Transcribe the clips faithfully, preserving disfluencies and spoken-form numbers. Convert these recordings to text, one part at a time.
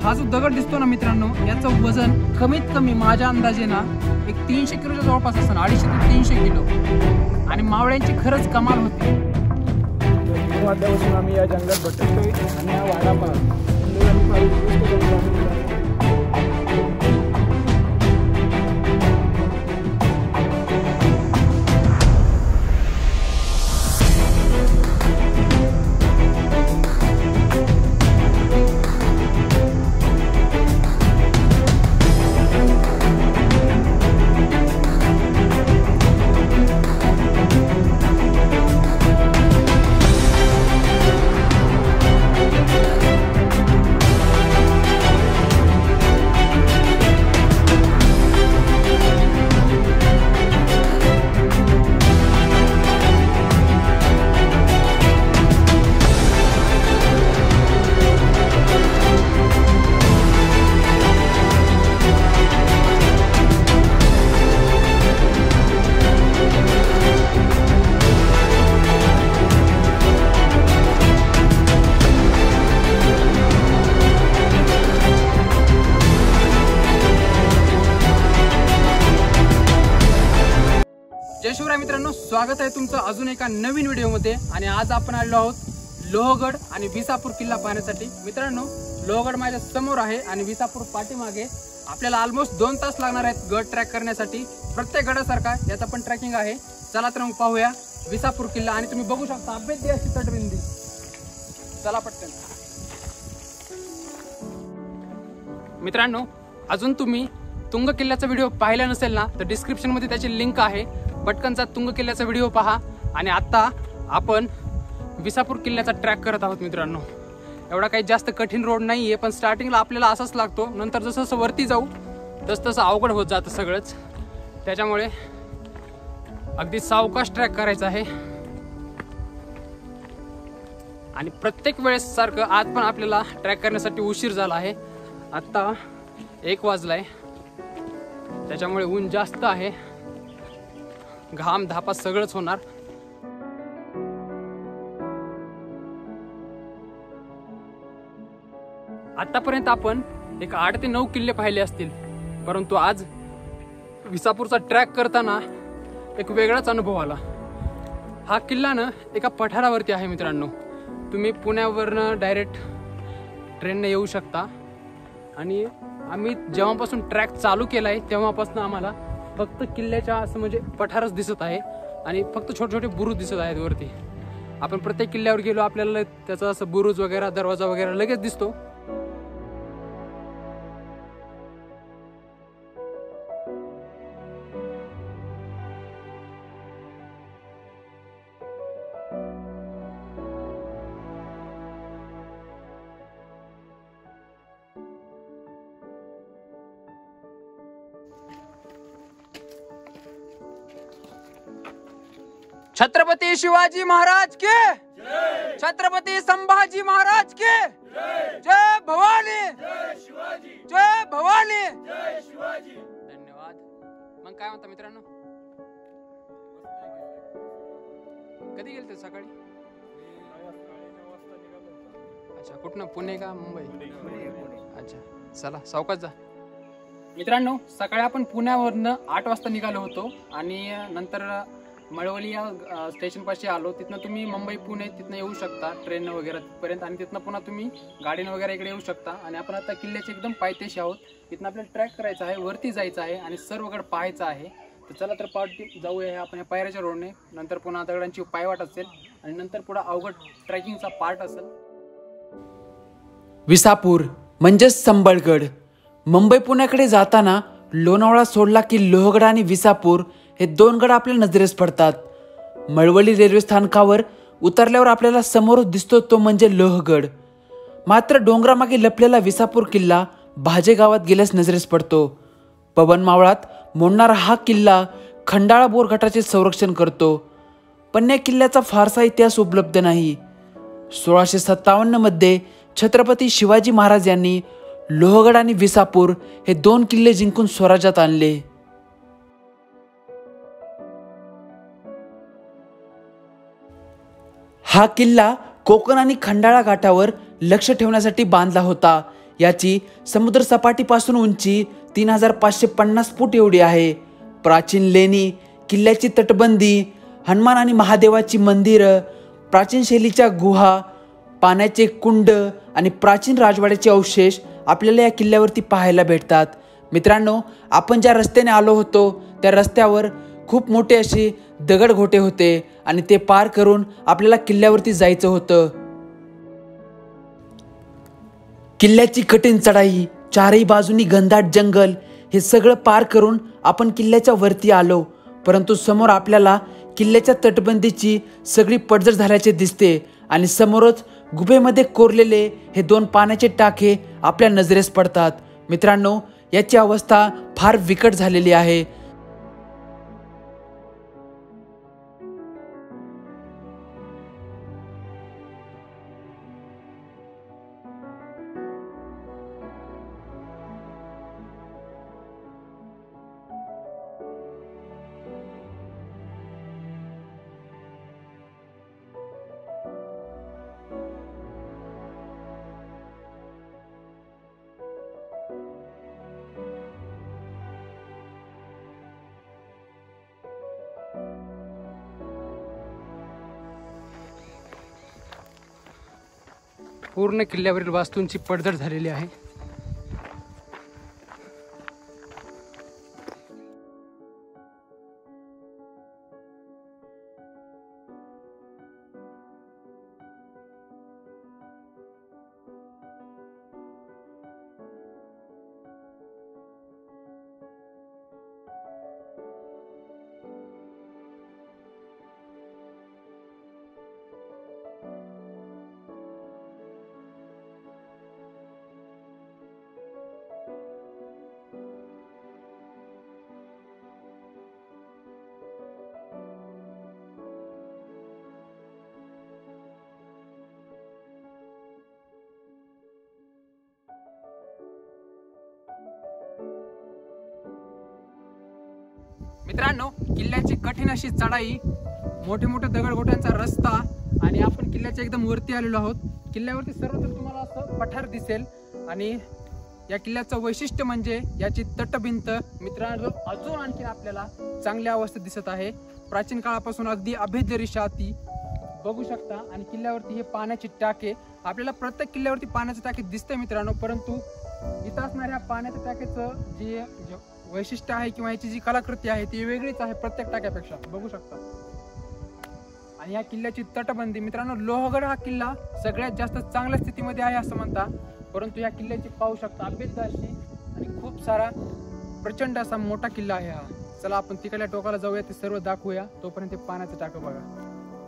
हा जो दगड दिसतो ना मित्रांनो, याचं वजन कमीत कमी माझ्या अंदाजे ना एक तीनशे किलोच्या जवळपास असतं, अडीचशे ते तीनशे किलो. आणि मावळ्यांची खरंच कमाल होती. वाजल्यापासून आम्ही या जंगलात भटकतोय आणि हा वाडा पाहतो. जय शिवराय मित्रांनो, स्वागत आहे तुमचं अजून एका नवीन व्हिडिओमध्ये. आणि आज आपण आलेलो आहोत लोहगड आणि विसापूर किल्ला पाहण्यासाठी. मित्रांनो, लोहगड माझ्या समोर आहे आणि विसापूर पाठीमागे. आपल्याला ऑलमोस्ट दोन तास लागणार आहेत गड ट्रॅक करण्यासाठी. प्रत्येक गडासारखा याचा पण ट्रॅकिंग आहे. चला तर मग पाहूया विसापूर किल्ला. आणि तुम्ही बघू शकता अभेद्य अशी तटबंदी. चला पटकन. मित्रांनो, अजून तुम्ही तुंग किल्ल्याचा व्हिडिओ पाहिला नसेल ना, तर डिस्क्रिप्शन मध्ये त्याची लिंक आहे. पटकनचा तुंग किल्ल्याचा व्हिडिओ पहा. आणि आता आपण विसापूर किल्ल्याचा ट्रॅक करत आहोत. मित्रांनो, एवढा काही जास्त कठीण रोड नाही आहे, पण स्टार्टिंगला आपल्याला असाच लागतो. नंतर जसं जसं वरती जाऊ तसं तसं अवघड होत जातं सगळंच. त्याच्यामुळे अगदी सावकाश ट्रॅक करायचा आहे. आणि प्रत्येक वेळेस सारखं आज पण आपल्याला ट्रॅक करण्यासाठी उशीर झाला आहे. आत्ता एक वाजलाय, त्याच्यामुळे ऊन जास्त आहे. घाम धापा सगळंच होणार. आतापर्यंत आपण एक आठ ते नऊ किल्ले पाहिले असतील, परंतु आज विसापूरचा ट्रॅक करताना एक वेगळाच अनुभव आला. हा किल्ला ना एका पठारावरती आहे. मित्रांनो, तुम्ही पुण्यावरनं डायरेक्ट ट्रेनने येऊ शकता. आणि आम्ही जेव्हापासून ट्रॅक चालू केलाय तेव्हापासून आम्हाला फक्त किल्ल्याच्या असं म्हणजे पठारच दिसत आहे आणि फक्त छोटे छोटे बुरुज दिसत आहेत वरती. आपण प्रत्येक किल्ल्यावर गेलो आपल्याला त्याचा असं बुरुज वगैरे दरवाजा वगैरे लगेच दिसतो. छत्रपती शिवाजी महाराज के जय, छत्रपती संभाजी महाराज के जय, जय भवानी, जय शिवाजी, जय भवानी, जय शिवाजी. धन्यवाद. मग काय म्हणता मित्रांनो, कधी गेलते सकाळी? अच्छा, कुठनं? पुणे का मुंबई? अच्छा, चला सावकाश जा. मित्रांनो, सकाळी आपण पुण्यावरनं आठ वाजता निघालो होतो आणि नंतर मळवली या स्टेशन पाशी आलो. तिथनं तुम्ही मुंबई पुणे तिथनं येऊ शकता ट्रेन वगैरे तिथपर्यंत. आणि तिथनं पुन्हा तुम्ही गाडीनं वगैरे इकडे येऊ शकता. आणि आपण आता किल्ल्याचे एकदम पायथ्याशी आहोत. तिथनं आपल्याला ट्रॅक करायचा आहे, वरती जायचं आहे आणि सर्वगड पाहायचं आहे. तर चला तर पार्टी जाऊया आपण या पायऱ्याच्या रोडने. नंतर पुन्हा दगडांची पायवाट असेल आणि नंतर पुढे अवघड ट्रॅकिंगचा पार्ट असेल. विसापूर म्हणजेच संबळगड. मुंबई पुण्याकडे जाताना लोणावळा सोडला की लोहगड आणि विसापूर हे दोन गड आपल्या नजरेस पडतात. मळवली रेल्वे स्थानकावर उतरल्यावर आपल्याला समोर दिसतो तो म्हणजे लोहगड. मात्र डोंगरामागे लपलेला विसापूर किल्ला भाजे गावात गेल्यास नजरेस पडतो. पवन मावळात मोडणारा हा किल्ला खंडाळा बोर गटाचे संरक्षण करतो. पण या किल्ल्याचा फारसा इतिहास उपलब्ध नाही. सोळाशे सत्तावन्न मध्ये छत्रपती शिवाजी महाराज यांनी लोहगड आणि विसापूर हे दोन किल्ले जिंकून स्वराज्यात आणले. हा किल्ला कोकण आणि खंडाळा घाटावर लक्ष ठेवण्यासाठी बांधला होता. याची समुद्र सपाटीपासून उंची तीन हजार पाचशे पन्नास फूट एवढी आहे. प्राचीन लेणी, किल्ल्याची तटबंदी, हनुमान आणि महादेवाची मंदिरं, प्राचीन शैलीच्या गुहा, पाण्याचे कुंड आणि प्राचीन राजवाड्याचे अवशेष आपल्याला या किल्ल्यावरती पाहायला भेटतात. मित्रांनो, आपण ज्या रस्त्याने आलो होतो त्या रस्त्यावर खूप मोठे असे दगडघोटे होते आणि ते पार करून आपल्याला किल्ल्यावरती जायचं होतं. किल्ल्याची कठीण चढाई, चारही बाजूनी घनदाट जंगल, हे सगळं पार करून आपण किल्ल्याच्या वरती आलो. परंतु समोर आपल्याला किल्ल्याच्या तटबंदीची सगळी पडझड झाल्याचे दिसते आणि समोरच गुबेमध्ये कोरलेले हे दोन पाण्याचे टाके आपल्या नजरेस पडतात. मित्रांनो, याची अवस्था फार बिकट झालेली आहे. पूर्ण किल्ल्यावरील वास्तूंची पडझड झालेली आहे. मित्रांनो, किल्ल्याची कठीण अशी चढाई, मोठे मोठे दगडगोट्यांचा रस्ता आणि आपण किल्ल्याच्या एकदम वरती आलेलो आहोत. किल्ल्यावरती सर्वत्र तुम्हाला असं पठार दिसेल आणि या किल्ल्याचं वैशिष्ट्य म्हणजे याची तटभिंत मित्रांनो अजून आणखी आपल्याला चांगल्या अवस्थेत दिसत आहे. प्राचीन काळापासून अगदी अभेद्य रेषा ती बघू शकता. आणि किल्ल्यावरती हे पाण्याचे टाके, आपल्याला प्रत्येक किल्ल्यावरती पाण्याचे टाके दिसते मित्रांनो, परंतु इथं असणाऱ्या पाण्याच्या टाक्याचं जे वैशिष्ट्य आहे किंवा याची जी कलाकृती आहे ती वेगळीच आहे प्रत्येक टाक्यापेक्षा, बघू शकता. आणि या किल्ल्याची तटबंदी मित्रांनो, लोहगड हा किल्ला सगळ्यात जास्त चांगल्या स्थितीमध्ये आहे असं म्हणतात, परंतु या किल्ल्याची पाहू शकता अभेद्य अशी आणि खूप सारा प्रचंड असा मोठा किल्ला आहे हा. चला आपण तिकडल्या टोकाला जाऊया, ते सर्व दाखवूया. तोपर्यंत पाण्याचं टाकं बघा.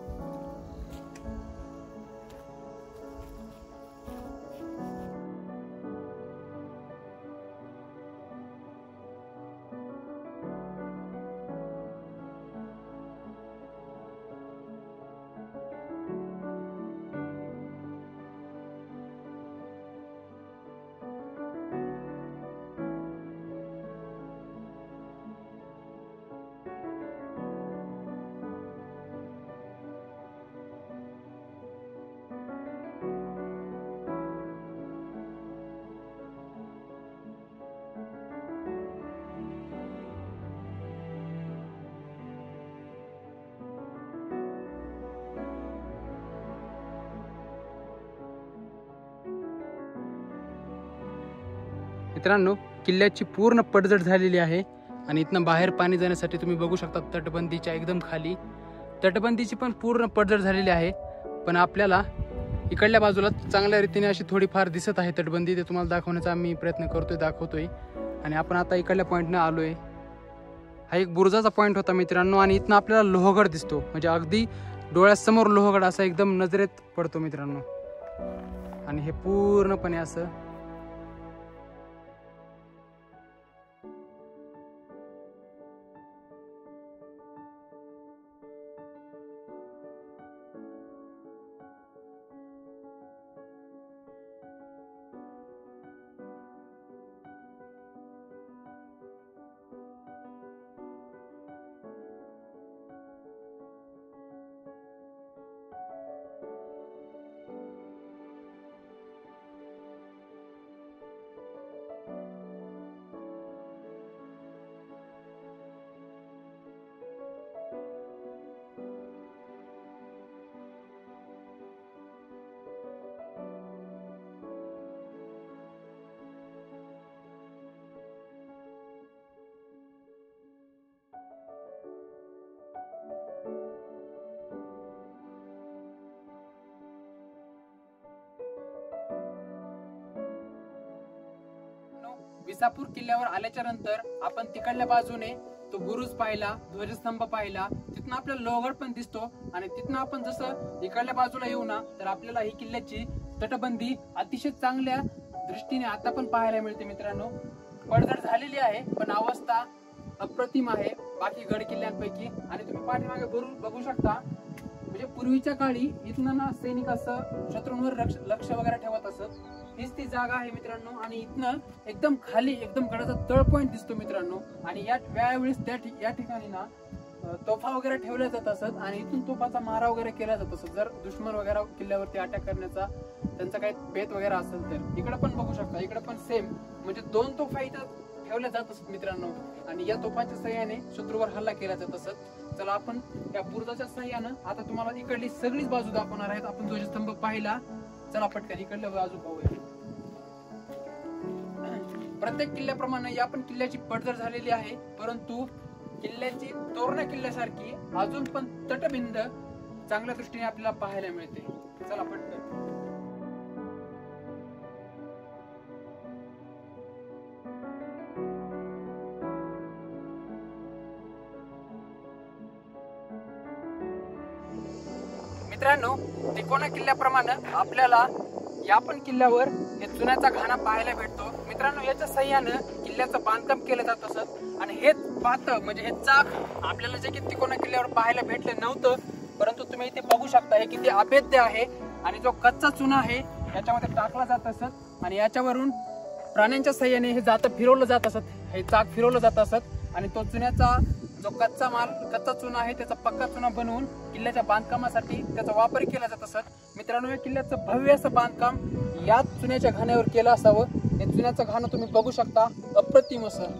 मित्रांनो, किल्ल्याची पूर्ण पडझड झालेली आहे आणि इथनं बाहेर पाणी जाण्यासाठी तुम्ही बघू शकता तटबंदीच्या एकदम खाली तटबंदीची पण पूर्ण पडझड झालेली आहे. पण आपल्याला इकडल्या बाजूला चांगल्या रीतीने अशी थोडीफार दिसत आहे तटबंदी, ते तुम्हाला दाखवण्याचा आम्ही प्रयत्न करतोय दाखवतोय. आणि आपण आता इकडल्या पॉईंटने आलोय. हा एक बुरुजाचा पॉईंट होता मित्रांनो आणि इथनं आपल्याला लोहगड दिसतो, म्हणजे अगदी डोळ्यासमोर लोहगड असा एकदम नजरेत पडतो मित्रांनो. आणि हे पूर्णपणे असं विसापूर किल्ल्यावर आल्याच्या नंतर आपण तिकडल्या बाजूने तो बुरुज पाहिला, ध्वजस्तंभ पाहिला, तिथनं आपल्याला लोहगड पण दिसतो आणि तिथनं आपण जसं इकडल्या बाजूला येऊ ना तर आपल्याला ही किल्ल्याची तटबंदी अतिशय चांगल्या दृष्टीने आता पण पाहायला मिळते मित्रांनो. पडझड झालेली आहे पण अवस्था अप्रतिम आहे बाकी गड किल्ल्यांपैकी. आणि तुम्ही पाठीमागे बघू शकता म्हणजे पूर्वीच्या काळी इथनं ना सैनिक असं शत्रूंवर लक्ष वगैरे ठेवत असत. हीच ती जागा आहे मित्रांनो. आणि इथनं एकदम खाली एकदम गडाचा तळ पॉइंट दिसतो मित्रांनो. आणि या वेळेस त्या या ठिकाणी ना तोफा वगैरे ठेवल्या जात असत आणि इथून तोफाचा मारा वगैरे केला जात असत जर दुश्मन वगैरे किल्ल्यावरती अटॅक करण्याचा त्यांचा काही बेत वगैरे असेल तर. इकडे पण बघू शकता, इकडे पण सेम म्हणजे दोन तोफा इथं ठेवल्या जात असत मित्रांनो. आणि या तोफाच्या सहाय्याने शत्रूवर हल्ला केला जात असत. चला आपण या बुरुजाच्या सहाय्यानं आता तुम्हाला इकडली सगळीच बाजू दाखवणार आहेत. आपण ध्वजस्तंभ पाहिला, चला पटकन इकडल्या बाजू पाहूया. प्रत्येक किल्ल्याप्रमाणे या पण किल्ल्याची पडझड झालेली आहे परंतु किल्ल्याची तोरणा किल्ल्यासारखी अजून पण तटबिंद चांगल्या दृष्टीने आपल्याला पाहायला मिळते. चला पटकन. मित्रांनो, तिकोना किल्ल्याप्रमाणे आपल्याला या पण किल्ल्यावर हे चुन्याचा घाणा पाहायला भेटतो मित्रांनो. याच्या सहाय्यानं किल्ल्याचं बांधकाम केलं जात असत आणि हेच पाहतं म्हणजे हे चाक आपल्याला जे की तिकोना किल्ल्यावर पाहायला भेटले नव्हतं परंतु तुम्ही इथे बघू शकता हे किती अभेद्य आहे. आणि जो कच्चा चुना आहे याच्यामध्ये टाकला जात असत आणि याच्यावरून प्राण्यांच्या सहाय्याने हे जातं फिरवलं जात असत. हे चाक फिरवलं जात असत आणि तो चुन्याचा जो कच्चा माल कच्चा चुना आहे त्याचा पक्का चुना बनवून किल्ल्याच्या बांधकामासाठी त्याचा वापर केला जात असत. मित्रांनो, या किल्ल्याचं भव्य असं बांधकाम याच चुन्याच्या घाण्यावर केलं असावं. हे चुन्याचं घाणं तुम्ही बघू शकता, अप्रतिम असं.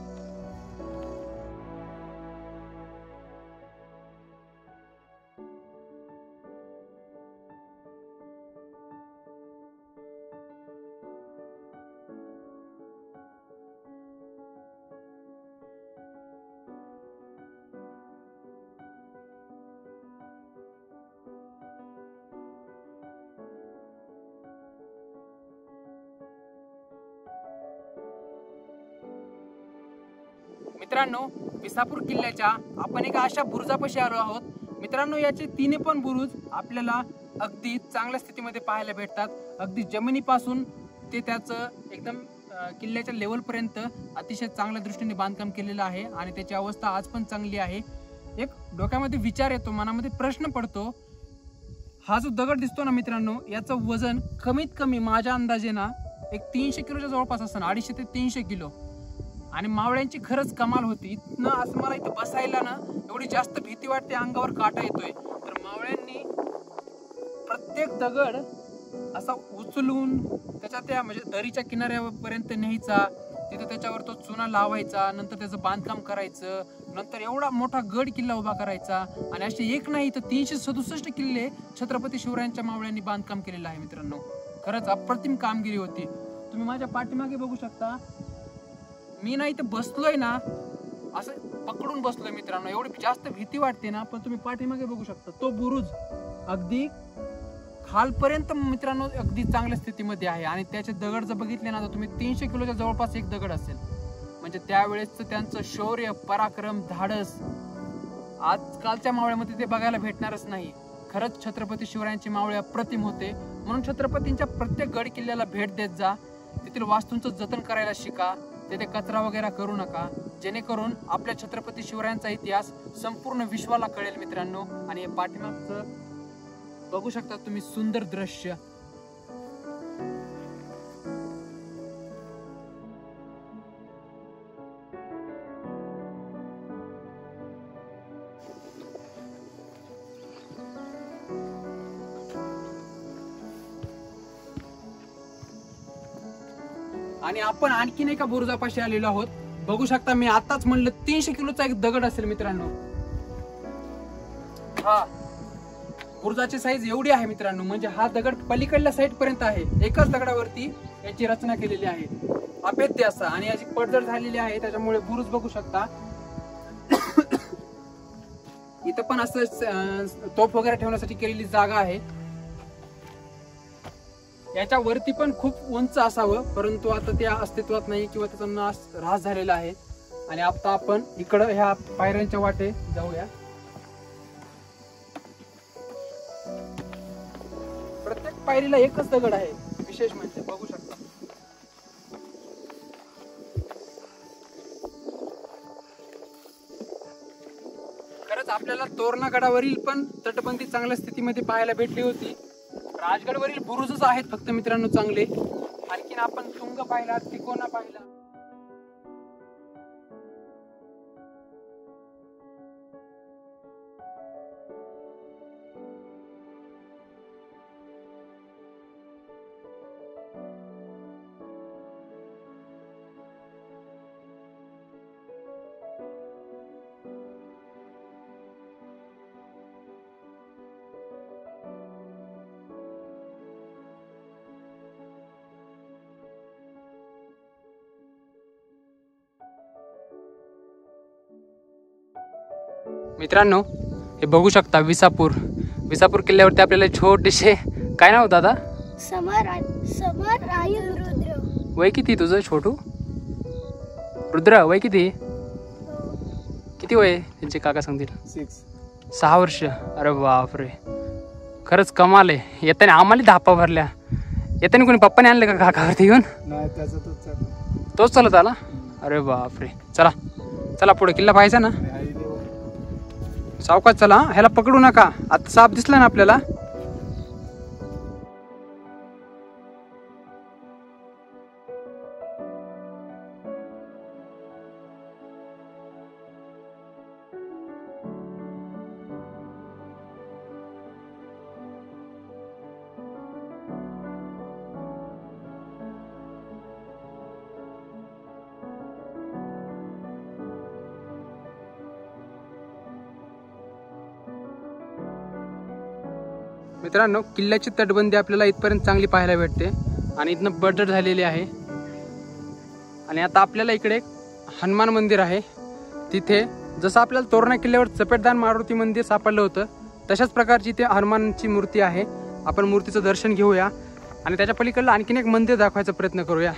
मित्रांनो, विसापूर किल्ल्याच्या आपण एका अशा बुरुजापाशी आलो आहोत. मित्रांनो, याचे तिन्ही पण बुरुज आपल्याला अगदी चांगल्या स्थितीमध्ये पाहायला भेटतात. अगदी जमिनीपासून ते त्याचं एकदम किल्ल्याच्या लेवलपर्यंत अतिशय चांगल्या दृष्टीने बांधकाम केलेलं आहे आणि त्याची अवस्था आज पण चांगली आहे. एक डोक्यामध्ये विचार येतो, मनामध्ये प्रश्न पडतो, हा जो दगड दिसतो ना मित्रांनो, याचं वजन कमीत कमी माझ्या अंदाजे ना एक तीनशे किलोच्या जवळपास असतं, अडीचशे ते तीनशे किलो. आणि मावळ्यांची खरंच कमाल होती. इथनं असं मला इथं बसायला ना एवढी जास्त भीती वाटते, अंगावर काटा येतोय. तर मावळ्यांनी प्रत्येक दगड असा उचलून त्याच्या त्या म्हणजे दरीच्या किनाऱ्यापर्यंत न्यायचा, तिथे त्याच्यावर तो चुना लावायचा, नंतर त्याचं बांधकाम करायचं, नंतर एवढा मोठा गड किल्ला उभा करायचा. आणि असे एक नाही तर तीनशे सदुसष्ट किल्ले छत्रपती शिवरायांच्या मावळ्यांनी बांधकाम केलेलं आहे मित्रांनो. खरंच अप्रतिम कामगिरी होती. तुम्ही माझ्या पाठीमागे बघू शकता, मी ना इथे बसलोय ना असं पकडून बसलोय मित्रांनो, एवढी जास्त भीती वाटते ना. पण तुम्ही पाठीमागे बघू शकता तो बुरुज अगदी खालपर्यंत मित्रांनो अगदी चांगल्या स्थितीमध्ये आहे. आणि त्याचे दगड जर बघितले ना तर तुम्ही तीनशे किलोच्या जवळपास एक दगड असेल. म्हणजे त्यावेळेसचं त्यांचं शौर्य, पराक्रम, धाडस आजकालच्या मावळ्यामध्ये ते बघायला भेटणारच नाही. खरंच छत्रपती शिवरायांची मावळे अप्रतिम होते. म्हणून छत्रपतींच्या प्रत्येक गड किल्ल्याला भेट देत जा, तेथील वास्तूंचं जतन करायला शिका, तेथे कचरा वगैरे करू नका, जेणेकरून आपल्या छत्रपती शिवरायांचा इतिहास संपूर्ण विश्वाला कळेल मित्रांनो. आणि हे पाठीमागचं बघू शकता तुम्ही सुंदर दृश्य. आणि आपण आणखीन एका बुरुजापाशी आलेलो आहोत. बघू शकता, मी आताच म्हणलं तीनशे किलोचा एक दगड असेल मित्रांनो. हा बुरुजाची साईज एवढी आहे मित्रांनो, म्हणजे हा दगड पलीकडल्या साईड पर्यंत आहे. एकाच दगडावरती याची रचना केलेली आहे, अभेद्य असा. आणि याची पडझड झालेली आहे, त्याच्यामुळे बुरुज बघू शकता. इथं पण असं तोफ वगैरे ठेवण्यासाठी केलेली जागा आहे. याच्या वरती पण खूप उंच असावं, परंतु आता ते अस्तित्वात नाही किंवा त्याचा नाश ऱ्हास झालेला आहे. आणि आता आपण इकडं ह्या पायऱ्यांच्या वाटे जाऊया. प्रत्येक पायरीला एकच दगड आहे, विशेष म्हणजे बघू शकता. खरंच आपल्याला तोरणागडावरील पण तटबंदी चांगल्या स्थितीमध्ये पाहायला भेटली होती. राजगडवरील बुरुजच आहेत फक्त मित्रांनो चांगले. आणखीन आपण तुंग पाहिला, तिकोना पाहिला. मित्रांनो हे बघू शकता विसापूर. विसापूर किल्ल्यावरती आपल्याला छोटेसे, काय नाव दादा? समर समर आयु रुद्र. वय किती तुझं छोटू? रुद्र वय किती? किती वय त्यांचे काका सांगतील? सिक्स सहा वर्ष. अरे बापरे, खरंच कमाल आहे. येताना आम्हाला धापा भरल्या. येताना कोणी पप्पाने आणले का काकावरती घेऊन? नाही, त्याचा तोच चालला. तोच चालत आला. अरे बापरे, चला चला पुढे किल्ला पाहायचा ना. आई देव. सावकाश चला, ह्याला पकडू नका. आता साप दिसला ना आपल्याला. मित्रांनो किल्ल्याची तटबंदी आपल्याला इथपर्यंत चांगली पाहायला भेटते आणि इथनं बडजड झालेली आहे. आणि आता आपल्याला इकडे हनुमान मंदिर आहे. तिथे जसं आपल्याला तोरणा किल्ल्यावर चपेटदान मारुती मंदिर सापडलं होतं, तशाच प्रकारची ते हनुमानची मूर्ती आहे. आपण मूर्तीचं दर्शन घेऊया आणि त्याच्या पलीकडलं आणखीन एक मंदिर दाखवायचा प्रयत्न करूया.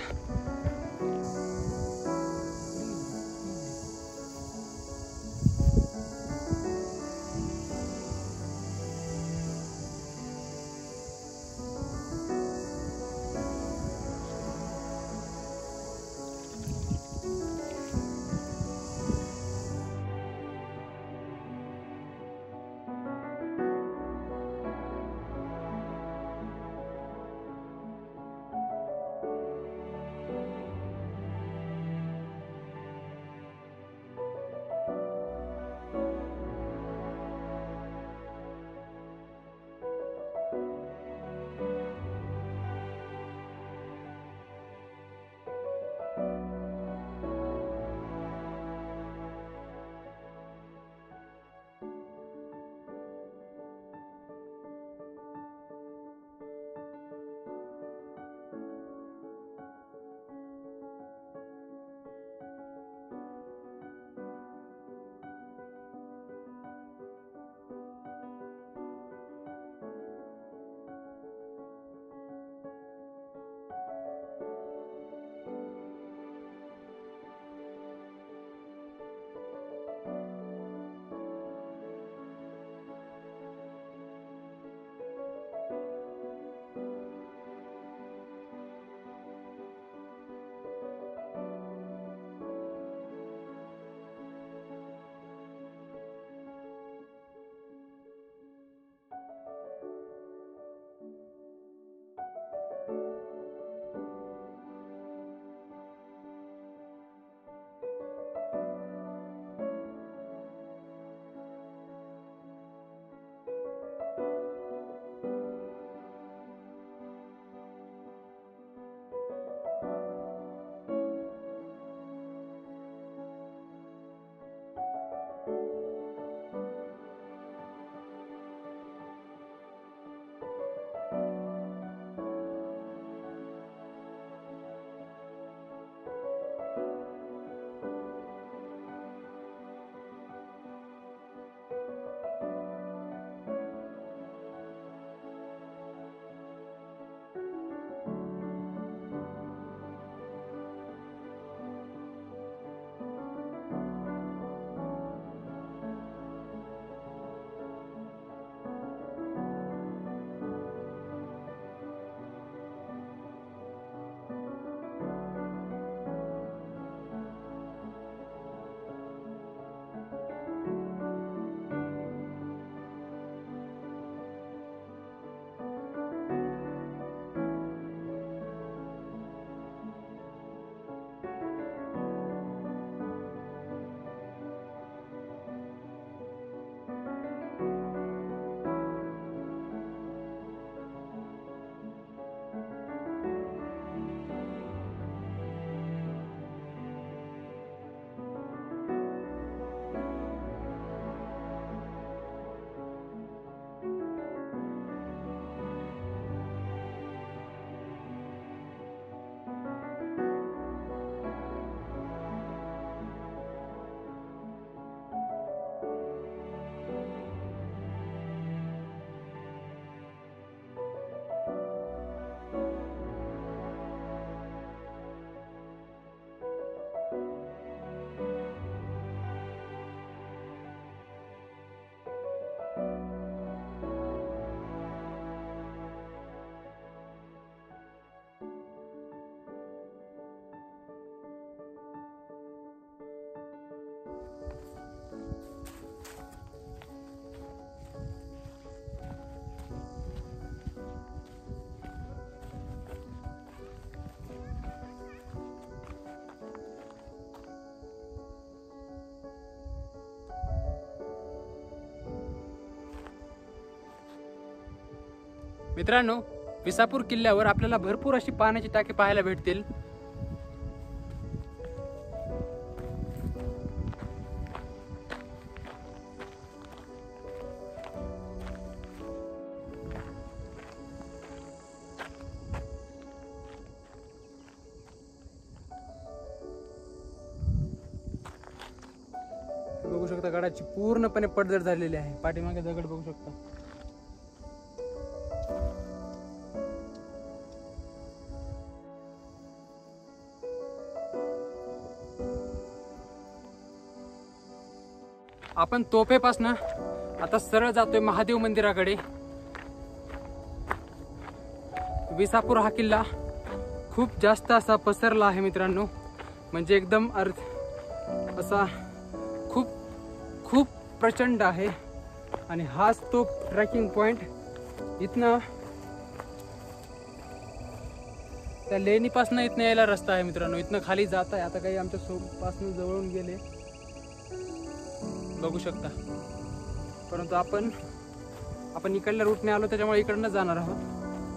मित्रांनो, विसापूर किल्ल्यावर आपल्याला भरपूर अशी पाण्याची टाकी पाहायला भेटतील. बघू शकता गडाची पूर्णपणे पडझड झालेली आहे. पाठीमागे दगड बघू शकता. आपण तोफेपासून आता सरळ जातोय महादेव मंदिराकडे. विसापूर हा किल्ला खूप जास्त असा पसरला आहे मित्रांनो, म्हणजे एकदम अर्थ असा खूप खूप प्रचंड आहे. आणि हाच तो ट्रेकिंग पॉइंट. इथनं त्या लेणीपासून इथनं यायला रस्ता आहे मित्रांनो. इथनं खाली जात आहे. आता काही आमच्या सोपासून जवळून गेले बघू शकता, परंतु आपण आपण इकडल्या रूटने आलो त्याच्यामुळे इकडनं जाणार आहोत.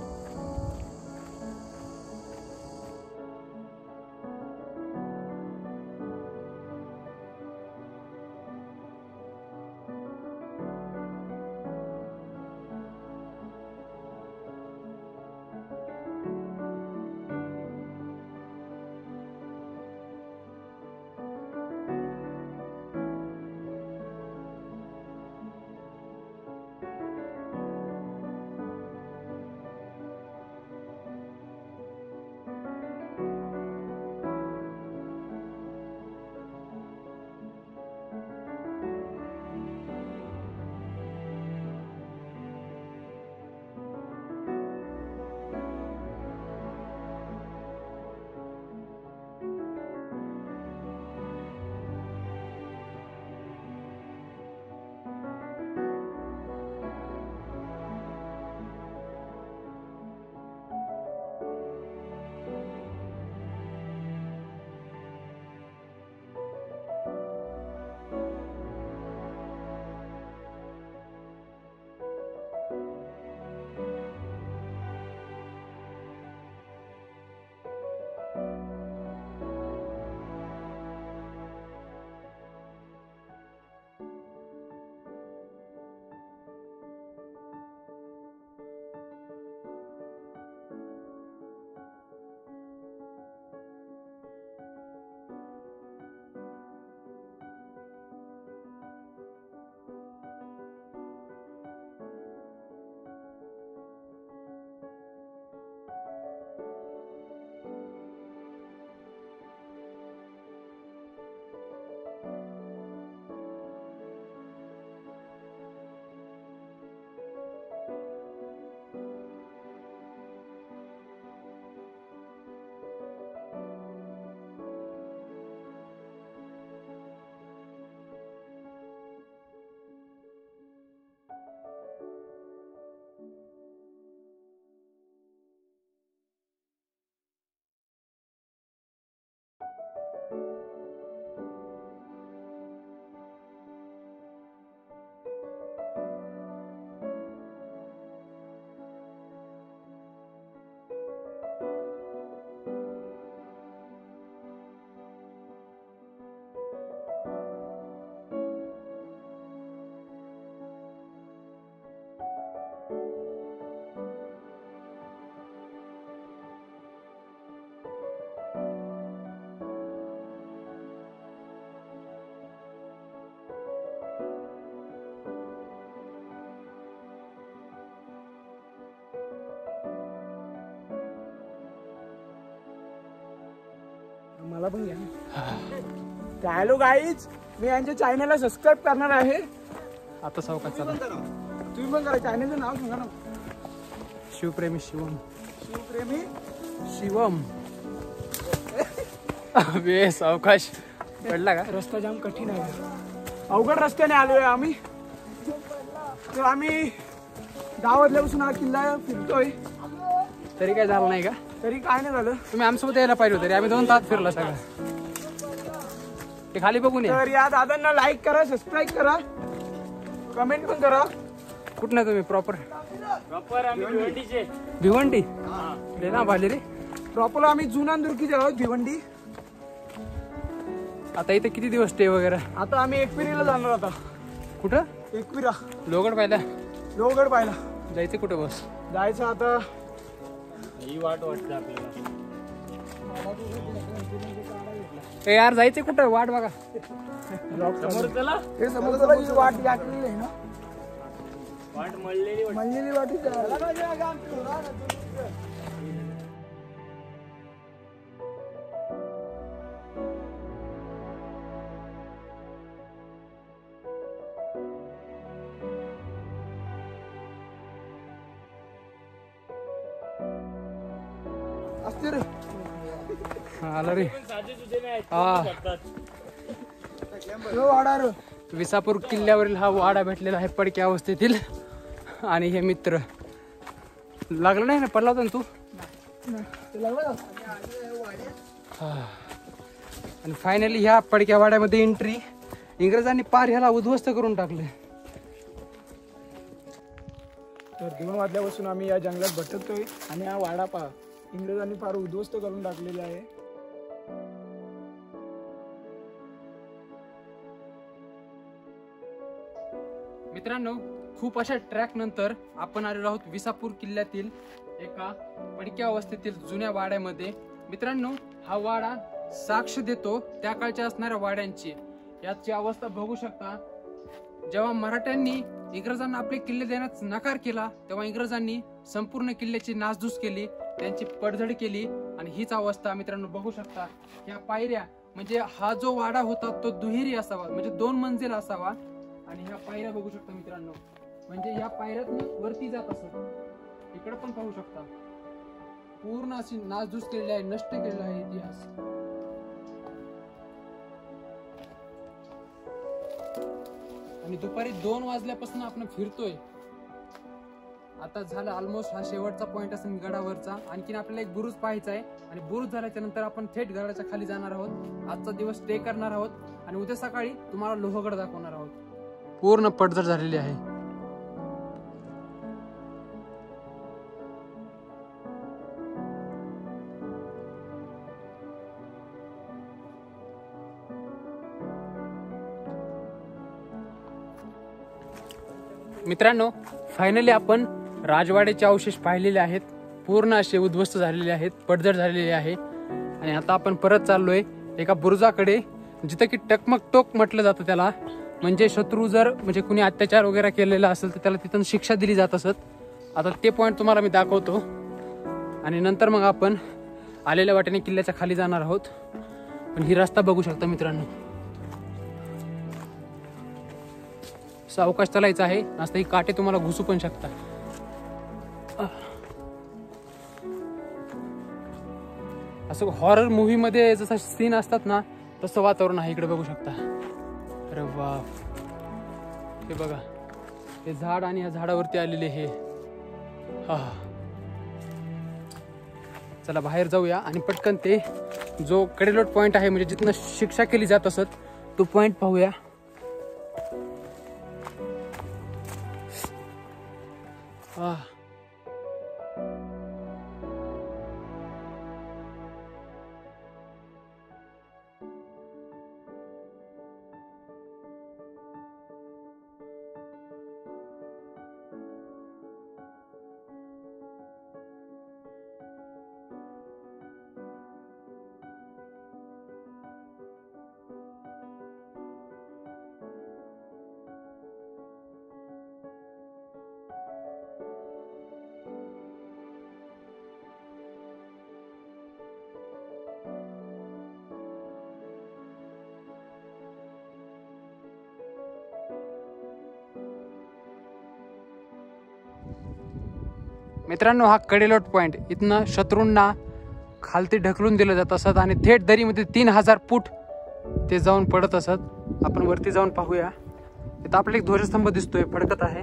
मला पण घ्या. हॅलो गाईज, मी यांच्या चॅनलला सबस्क्राईब करणार आहे. आता सावकाश चला. तुम्ही पण करा. चॅनलचं नाव सांगा ना. शिवप्रेमी शिवम. शिवप्रेमी शिवम. अबे सावकाश पडला का? रस्ता जाम कठीण आहे. अवघड रस्त्याने आलोय आम्ही. तर आम्ही दहा वाजल्यापासून हा किल्ला फिरतोय. तरी काय झालं नाही का? तरी काय नाही झालं. तुम्ही आमच्यासोबत यायला पाहिजे होतं. आम्ही दोन तास फिरला सगळं. ते खाली बघून या. तर या दादांना लाईक करा, सबस्क्राईब करा, कमेंट पण करा. कुठनं तुम्ही प्रॉपर प्रॉपर आम्ही भिवंडीचे. भिवंडी रे ना भाले रे. प्रॉपर आम्ही जुना दुर्गीचे आहोत भिवंडी. आता इथे किती दिवस स्टे वगैरे? आता आम्ही एकविरीला जाणार आता. कुठं? एकविरा लोहगड पाहिला. लोहगड पाहिला जायचं कुठं बस? जायचं आता ही वाट वाटते आपल्याला. ए यार जायचं कुठं? वाट बघा. समोर चला. हे समोर ही वाट गाठलेली आहे ना. वाट मळलेली वाट. मळलेली वाटी असते रे. आला रे. साधे सुधे नाही हा हो वाडा रे. विसापूर किल्ल्यावरील हा वाडा भेटलेला आहे पडक्या अवस्थेतील. आणि हे मित्र लागलं नाही ना? पडला होता ना तू? हा. आणि फायनली ह्या पडक्या वाड्यामध्ये एंट्री. इंग्रजांनी पार ह्याला उद्ध्वस्त करून टाकले. तर दोन वाजल्यापासून आम्ही या जंगलात भटकतोय आणि हा वाडा पहा इंग्रजांनी फार उद्ध्वस्त करून टाकलेला आहे. मित्रांनो, खूप अशा ट्रॅक नंतर आपण आलेलो आहोत विसापूर किल्ल्यातील एका पडक्या अवस्थेतील जुन्या वाड्यामध्ये. मित्रांनो, हा वाडा साक्ष देतो त्या काळच्या असणाऱ्या वाड्यांची. याची अवस्था बघू शकता. जेव्हा मराठ्यांनी इंग्रजांना आपले किल्ले देण्यास नकार केला तेव्हा इंग्रजांनी संपूर्ण किल्ल्याची नासधूस केली, त्यांची पडझड केली आणि हीच अवस्था मित्रांनो बघू शकता. या पायऱ्या म्हणजे हा जो वाडा होता तो दुहेरी असावा, म्हणजे दोन मंजिल असावा. आणि ह्या पायऱ्या बघू शकता मित्रांनो, म्हणजे ह्या पायऱ्यातून वरती जात असत. इकडे पण पाहू शकता पूर्ण अशी नासधूस केलेली आहे, नष्ट केलेला आहे इतिहास. आणि दुपारी दोन वाजल्यापासून आपण फिरतोय. आता झालं ऑलमोस्ट हा शेवटचा पॉइंट असेल गडावरचा. आणखीन आपल्याला एक बुरुज पाहायचा आहे आणि बुरुज झाल्याच्या नंतर आपण थेट गडाच्या खाली जाणार आहोत. आजचा दिवस स्टे करणार आहोत आणि उद्या सकाळी तुम्हाला लोहगड दाखवणार आहोत. पूर्ण पडझड झालेली आहे. मित्रांनो, फायनली आपण राजवाड्याचे अवशेष पाहिलेले आहेत. पूर्ण असे उद्ध्वस्त झालेले आहेत, पडझड झालेले आहे. आणि आता आपण परत चाललोय एका बुरुजाकडे, जिथं की टकमक टोक म्हटलं जातं त्याला. म्हणजे शत्रू जर म्हणजे कुणी अत्याचार वगैरे केलेला असेल तर त्याला तिथून शिक्षा दिली जात असत. आता ते पॉईंट तुम्हाला मी दाखवतो आणि नंतर मग आपण आलेल्या वाटेने किल्ल्याच्या खाली जाणार आहोत. पण ही रस्ता बघू शकता मित्रांनो, सावकाश चालायचं आहे, नसता ही काटे तुम्हाला घुसू पण शकता. असं हॉरर मूव्ही मध्ये जसं सीन असतात ना तसं वातावरण आहे इकडे बघू शकता. अरे वा, हे बघा हे झाड आणि या झाडावरती आलेले हे. हा, चला बाहेर जाऊया आणि पटकन ते जो कडेलोट पॉइंट आहे म्हणजे जिथनं शिक्षा केली जात असत तो पॉइंट पाहूया. हा, मित्रांनो, हा कडेलोट पॉइंट इथनं शत्रूंना खालती ढकलून दिलं जात असत आणि थेट दरीमध्ये तीन हजार फूट ते जाऊन पडत असत. आपण वरती जाऊन पाहूया. इथं आपल्याला एक ध्वजस्तंभ दिसतोय फडकत आहे.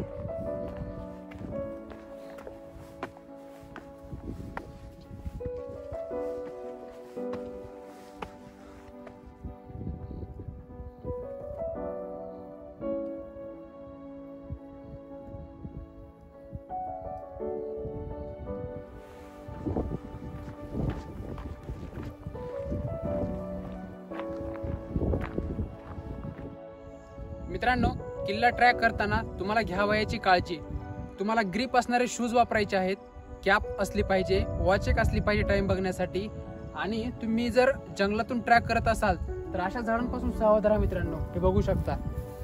मित्रांनो, किल्ला ट्रॅक करताना तुम्हाला घ्यावयाची काळजी, तुम्हाला ग्रीप असणारे शूज वापरायचे आहेत, कॅप असली पाहिजे, वॉच एक असली पाहिजे टाइम बघण्यासाठी, आणि तुम्ही जर जंगलातून ट्रॅक करत असाल तर अशा झाडांपासून सावध राहा मित्रांनो. हे बघू शकता,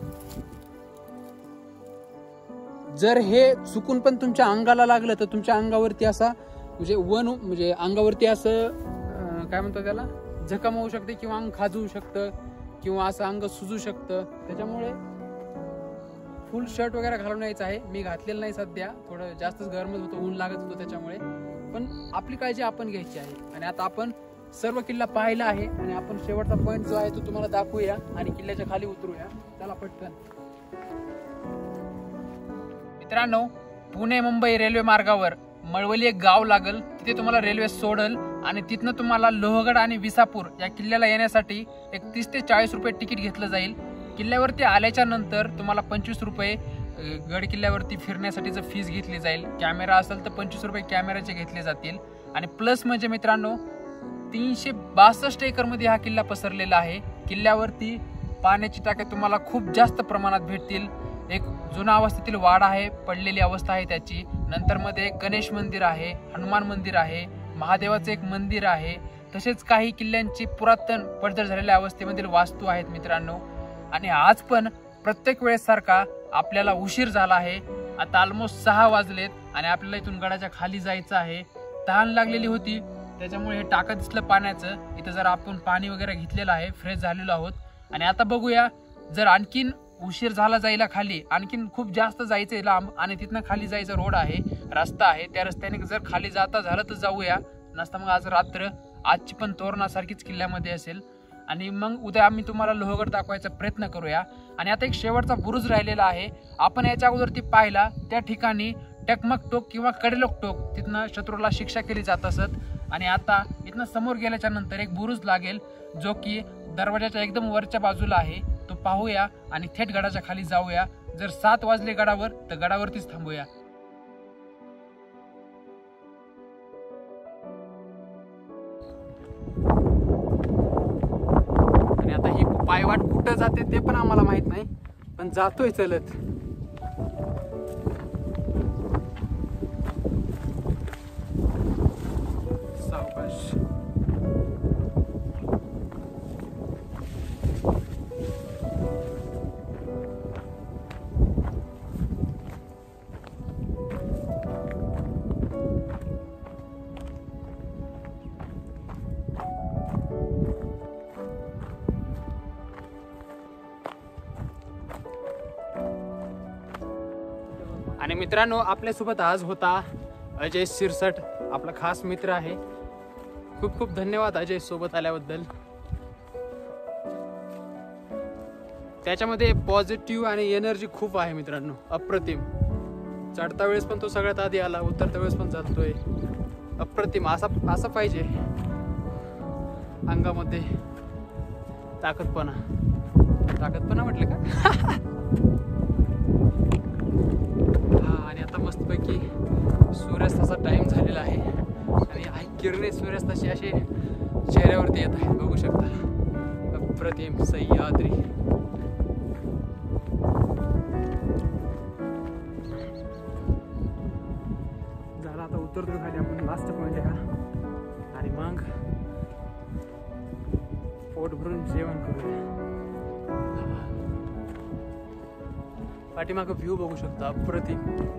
जर हे चुकून पण तुमच्या अंगाला लागलं तर तुमच्या अंगावरती असा म्हणजे वन म्हणजे अंगावरती असं काय म्हणतो त्याला जखम होऊ शकते, किंवा अंग खाजवू शकतं, किंवा असं अंग सुजू शकतं. त्याच्यामुळे फुल शर्ट वगैरे घालून यायचं आहे. मी घातलेलं नाही सध्या, थोडं जास्तच गरमच होतं, ऊन लागत होतं त्याच्यामुळे. पण आपली काळजी आपण घ्यायची आहे. आणि आता आपण सर्व किल्ला पाहिला आहे आणि आपण शेवटचा पॉईंट जो आहे तो तुम्हाला दाखवूया आणि किल्ल्याच्या खाली उतरूया. त्याला पटकन. मित्रांनो, पुणे मुंबई रेल्वे मार्गावर मळवली एक गाव लागल, तिथे तुम्हाला रेल्वे सोडल आणि तिथनं तुम्हाला लोहगड आणि विसापूर या किल्ल्याला येण्यासाठी एक तीस ते चाळीस रुपये तिकीट घेतलं जाईल. किल्ल्यावरती आल्याच्या नंतर तुम्हाला पंचवीस रुपये गड किल्ल्यावरती फिरण्यासाठीचं फीस घेतली जाईल. कॅमेरा असेल तर पंचवीस रुपये कॅमेऱ्याचे घेतले जातील. आणि प्लस म्हणजे मित्रांनो, तीनशे बासष्ट एकर मध्ये हा किल्ला पसरलेला आहे. किल्ल्यावरती पाण्याची टाके तुम्हाला खूप जास्त प्रमाणात भेटतील. एक जुना अवस्थेतील वाडा आहे, पडलेली अवस्था आहे त्याची. नंतर मध्ये एक गणेश मंदिर आहे, हनुमान मंदिर आहे, महादेवाचं एक मंदिर आहे. तसेच काही किल्ल्यांची पुरातन पडझड झालेल्या अवस्थेमधील वास्तू आहेत मित्रांनो. आणि आज पण प्रत्येक वेळेस सारखा आपल्याला उशीर झाला आहे. आता ऑलमोस्ट सहा वाजलेत आणि आपल्याला इथून गडाच्या खाली जायचं आहे. तहान लागलेली होती, त्याच्यामुळे हे टाकं दिसलं पाण्याचं. इथं जर आपण पाणी वगैरे घेतलेलं आहे, फ्रेश झालेलो आहोत. आणि आता बघूया, जर आणखीन उशीर झाला जायला खाली, आणखीन खूप जास्त जायचंय लांब आणि तिथनं खाली जायचं रोड आहे, रस्ता आहे, त्या रस्त्याने जर खाली जाता झालं तर जाऊया. नसता मग आज रात्र आजची पण तोरणासारखीच किल्ल्यामध्ये असेल. आणि मग उद्या आम्ही तुम्हाला लोहगड दाखवायचा प्रयत्न करूया. आणि आता एक शेवटचा बुरुज राहिलेला आहे. आपण याच्या अगोदर ती पाहिला, त्या ठिकाणी टकमक टोक किंवा कडेलोक टोक, तिथनं शत्रूला शिक्षा केली जात असत. आणि आता इथनं समोर गेल्याच्या नंतर एक बुरुज लागेल, जो की दरवाजाच्या एकदम वरच्या बाजूला आहे. तो पाहूया आणि थेट गडाच्या खाली जाऊया. जर सात वाजले गडावर तर गडावरतीच थांबूया. आणि आता ही पायवाट कुठं जाते ते पण आम्हाला माहित नाही, पण जातोय चलत. सावकाश. आणि मित्रांनो, आपल्यासोबत आज होता अजय शिरसट, आपला खास मित्र आहे. खूप खूप धन्यवाद अजय सोबत आल्याबद्दल. त्याच्यामध्ये पॉझिटिव्ह आणि एनर्जी खूप आहे मित्रांनो, अप्रतिम. चढता वेळेस पण तो सगळ्यात आधी आला, उतरता वेळेस पण जातोय. अप्रतिम. असा असं पाहिजे अंगामध्ये ताकदपणा. ताकदपणा म्हटलं का? आणि आता मस्तपैकी सूर्यास्ताचा टाइम झालेला आहे आणि किरणे सूर्यास्ताची असे चेहऱ्यावरती येत आहेत, बघू शकता. अप्रतिम सह्याद्री. झाला, आता उतरतो खाली आपण. लास्ट पॉइंट आहे हा. आणि मग पोट भरून जेवण करूया. पाठीमागं व्ह्यू बघू शकता, अप्रतिम.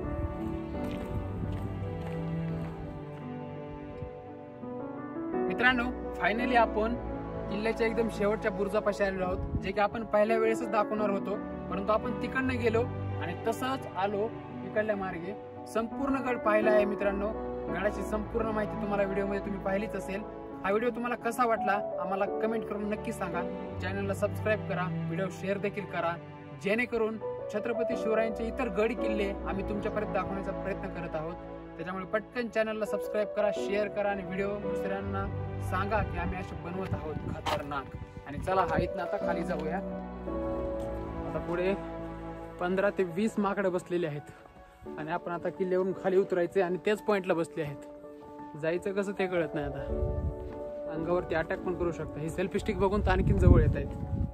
मित्रांनो, फायनली आपण किल्ल्याच्या एकदम शेवटच्या बुरुजापाशी आलेलो आहोत, जे की आपण पहिल्या वेळेसच दाखवणार होतो, परंतु आपण तिकडनं गेलो आणि तसंच आलो इकडल्या मार्गे. संपूर्ण गड पाहिला आहे मित्रांनो. गडाची संपूर्ण माहिती तुम्हाला व्हिडिओमध्ये तुम्ही पाहिलीच असेल. हा व्हिडिओ तुम्हाला कसा वाटला आम्हाला कमेंट करून नक्की सांगा. चॅनलला सबस्क्राईब करा, व्हिडिओ शेअर देखील करा, जेणेकरून छत्रपती शिवरायांचे इतर गड किल्ले आम्ही तुमच्यापर्यंत दाखवण्याचा प्रयत्न करत आहोत. त्याच्यामुळे पटकन चॅनलला सबस्क्राईब करा, शेअर करा आणि व्हिडिओ दुसऱ्यांना सांगा की आम्ही असे बनवत आहोत खतरनाक. आणि चला, हा इथनं आता खाली जाऊया. आता पुढे पंधरा ते वीस माकडे बसलेले आहेत आणि आपण आता किल्ल्यावरून खाली उतरायचे आणि त्याच पॉइंटला बसले आहेत. जायचं कसं ते कळत नाही आता. अंगावरती अटॅक पण करू शकता. ही सेल्फी स्टिक बघून तर आणखीन जवळ येत आहेत.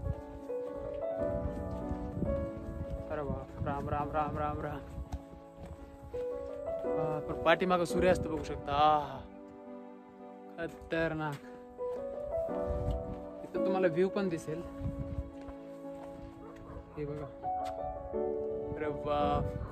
अरे बाप, राम राम राम राम राम. पण पाठीमागं सूर्यास्त बघू शकता. आहा, खतरनाक. इथं तुम्हाला व्ह्यू पण दिसेल. हे बघा. अरे बाप,